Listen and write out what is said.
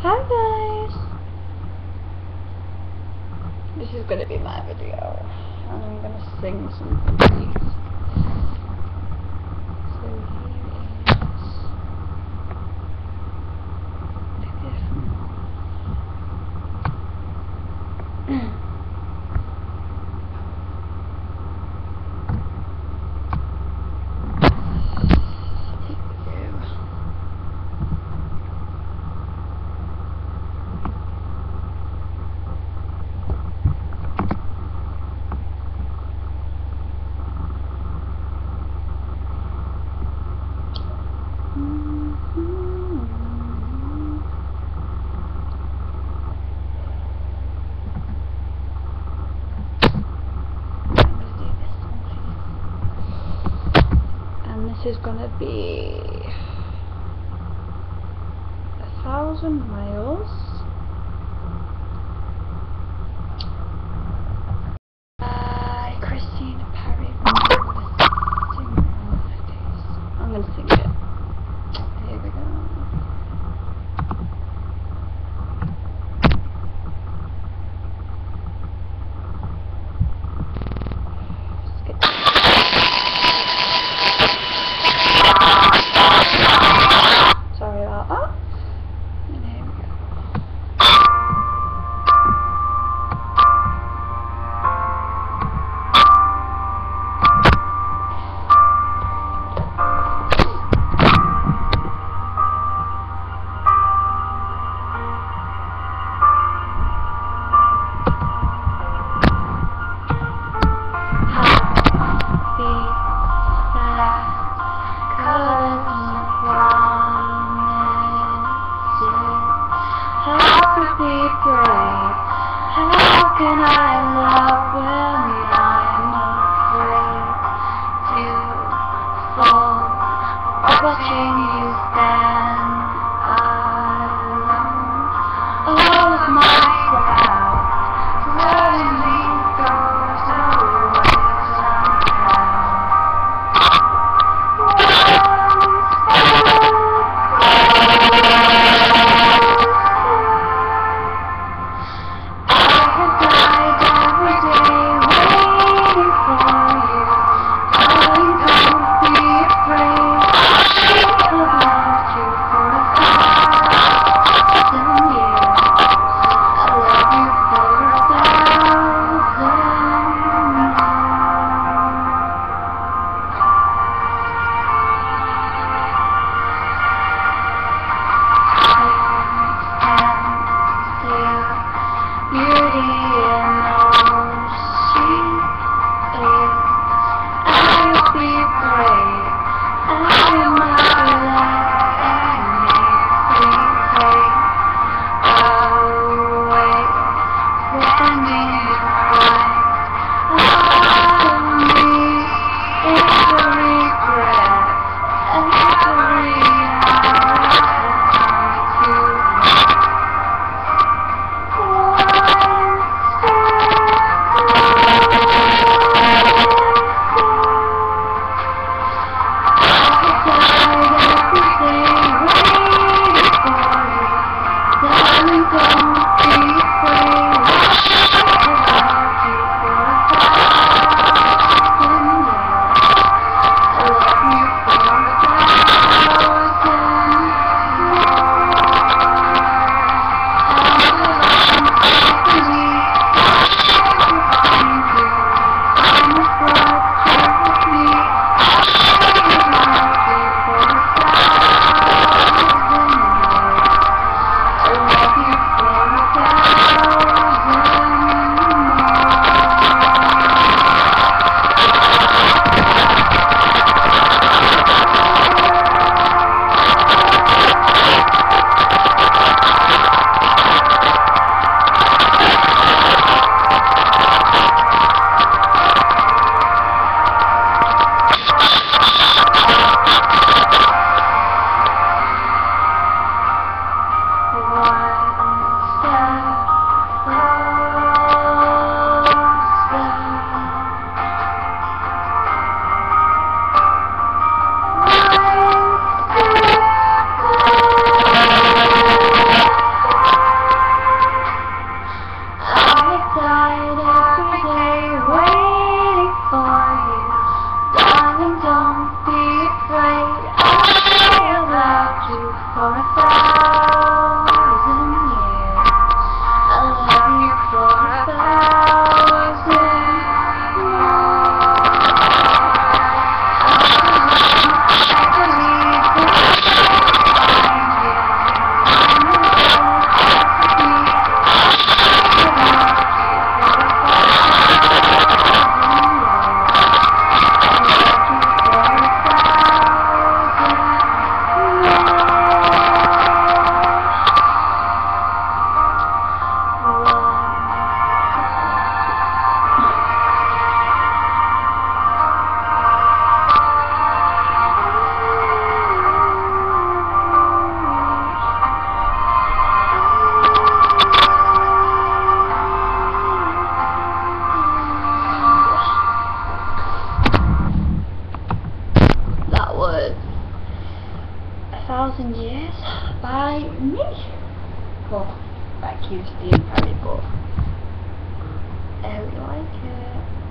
Hi guys! This is gonna be my video, and I'm gonna sing some things. So here is this is gonna be 1,000 miles. Christina Perri. I'm gonna sing it. Here we go. Sorry about that. And here we go. How can I love when I'm afraid to fall, watching you stand alone? All of myself suddenly goes away somehow. was 1,000 Years by me. Well, that keeps being very, but I hope you like it.